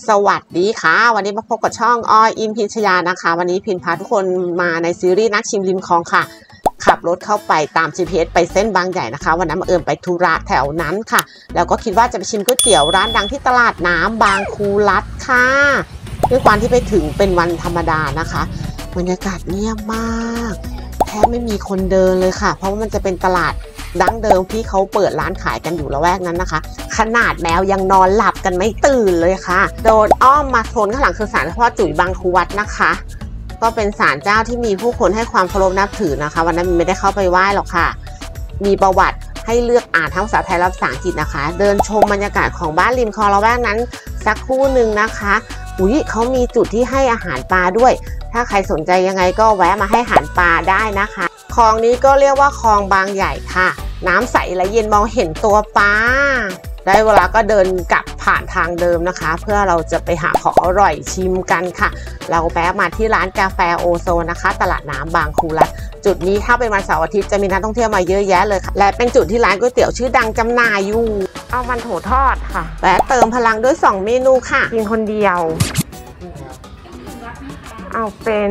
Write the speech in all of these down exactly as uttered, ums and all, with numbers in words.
สวัสดีค่ะวันนี้มาพบกับช่องออยอินพิชยานะคะวันนี้พินพาทุกคนมาในซีรีส์นักชิมริมคลองค่ะขับรถเข้าไปตาม จี พี เอส ไปเส้นบางใหญ่นะคะวันนั้นมาเอิญไปธุระแถวนั้นค่ะแล้วก็คิดว่าจะไปชิมก๋วยเตี๋ยวร้านดังที่ตลาดน้ำบางคูรัฐค่ะด้วยความที่ไปถึงเป็นวันธรรมดานะคะบรรยากาศเงียบมากแทบไม่มีคนเดินเลยค่ะเพราะว่ามันจะเป็นตลาดดั้งเดิมที่เขาเปิดร้านขายกันอยู่ละแวกนั้นนะคะขนาดแมวยังนอนหลับกันไม่ตื่นเลยค่ะโดนอ้อมมาโซนข้างหลังคือศาลพ่อจุ๋ยบางคูรัฐนะคะก็เป็นศาลเจ้าที่มีผู้คนให้ความเคารพนับถือนะคะวันนั้นไม่ได้เข้าไปไหว้หรอกค่ะมีประวัติให้เลือกอ่านทั้งภาษาไทยและภาษาอังกฤษนะคะเดินชมบรรยากาศของบ้านริมคลองละแวกนั้นสักครู่หนึ่งนะคะอุ้ยเขามีจุดที่ให้อาหารปลาด้วยถ้าใครสนใจยังไงก็แวะมาให้อาหารปลาได้นะคะคลองนี้ก็เรียกว่าคลองบางใหญ่ค่ะน้ำใสและเย็นมองเห็นตัวปลาได้เวลาก็เดินกลับผ่านทางเดิมนะคะเพื่อเราจะไปหาของอร่อยชิมกันค่ะเราแวะมาที่ร้านกาแฟโอโซนนะคะตลาดน้ำบางคูรัฐจุดนี้ถ้าเป็นวันเสาร์อาทิตย์จะมีนักท่องเที่ยวมาเยอะแยะเลยค่ะและเป็นจุดที่ร้านก๋วยเตี๋ยวชื่อดังจำหน่ายอยู่เอามันโถทอดค่ะแวะเติมพลังด้วยสองเมนูค่ะกินคนเดียวเอาเป็น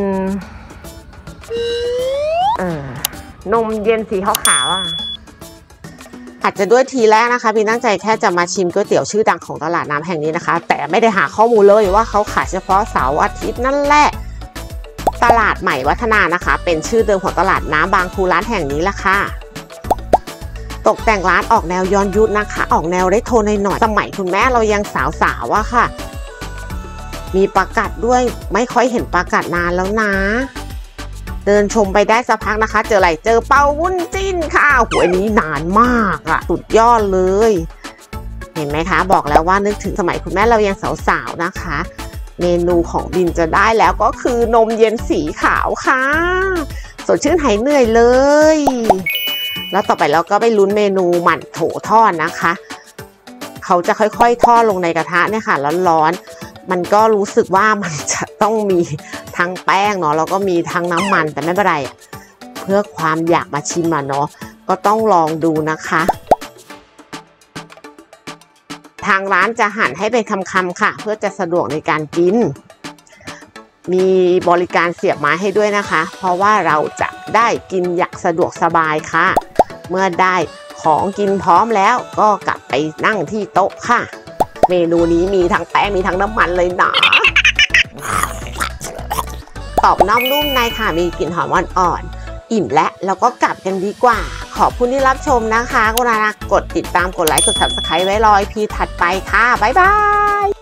เออนมเย็นสีขาวๆอ่ะอาจจะด้วยทีแรกนะคะพี่ตั้งใจแค่จะมาชิมก๋วยเตี๋ยวชื่อดังของตลาดน้ำแห่งนี้นะคะแต่ไม่ได้หาข้อมูลเลยว่าเขาขายเฉพาะเสาร์อาทิตย์นั่นแหละตลาดใหม่วัฒนานะคะเป็นชื่อเดิมของตลาดน้ำบางคูรัฐแห่งนี้แหละค่ะตกแต่งร้านออกแนวย้อนยุคนะคะออกแนวเรโทรหน่อยสมัยคุณแม่เรายังสาวๆอะค่ะมีปลากัดด้วยไม่ค่อยเห็นปลากัดนานแล้วนะเดินชมไปได้สักพักนะคะเจออะไรเจอเปาวุ้นจิ้นค่ะหัวนี้นานมากอะสุดยอดเลยเห็นไหมคะบอกแล้วว่านึกถึงสมัยคุณแม่เรายังสาวๆนะคะเมนูของดินจะได้แล้วก็คือนมเย็นสีขาวค่ะสดชื่นหายเหนื่อยเลยแล้วต่อไปเราก็ไปลุ้นเมนูหมั่นโถทอดนะคะเขาจะค่อยๆทอดลงในกระทะเนี่ยค่ะร้อนๆมันก็รู้สึกว่ามันจะต้องมีทั้งแป้งเนาะแล้วก็มีทั้งน้ำมันแต่ไม่เป็นไรเพื่อความอยากมาชิมอ่ะเนาะก็ต้องลองดูนะคะทางร้านจะหั่นให้เป็นคำๆค่ะเพื่อจะสะดวกในการกินมีบริการเสียบไม้ให้ด้วยนะคะเพราะว่าเราจะได้กินอย่างสะดวกสบายค่ะเมื่อได้ของกินพร้อมแล้วก็กลับไปนั่งที่โต๊ะค่ะเมนูนี้มีทั้งแป้งมีทั้งน้ำมันเลยนะกรอบนอกนุ่มในค่ะมีกลิ่นหอมอ่อนๆอิ่มและแล้วก็กลับกันดีกว่าขอบคุณที่รับชมนะคะกรุณากดติดตามกดไลค์กด ซับสไครบ์ ไว้รอ อี พี ถัดไปค่ะบ๊ายบาย